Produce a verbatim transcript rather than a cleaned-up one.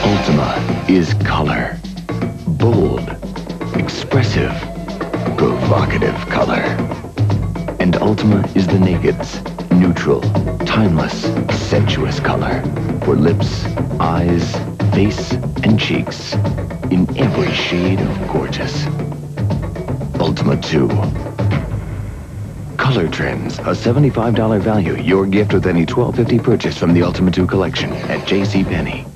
Ultima is color. Bold, expressive, provocative color. And Ultima is the naked's neutral, timeless, sensuous color for lips, eyes, face, and cheeks in every shade of gorgeous. Ultima two. Color Trends, a seventy-five dollar value. Your gift with any twelve fifty purchase from the Ultima two collection at JCPenney.